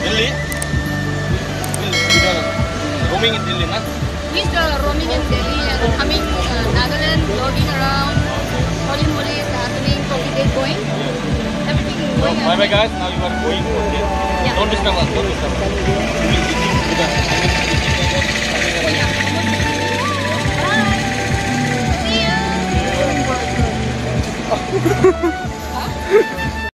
Delhi? We are roaming in Delhi, huh? He's roaming in Delhi and coming Nagaland, logging around. Holy moly is happening. Coffee day going. Everything is going. Bye bye guys. Now you are going. Okay. Yeah. Don't disturb us. Don't disturb us.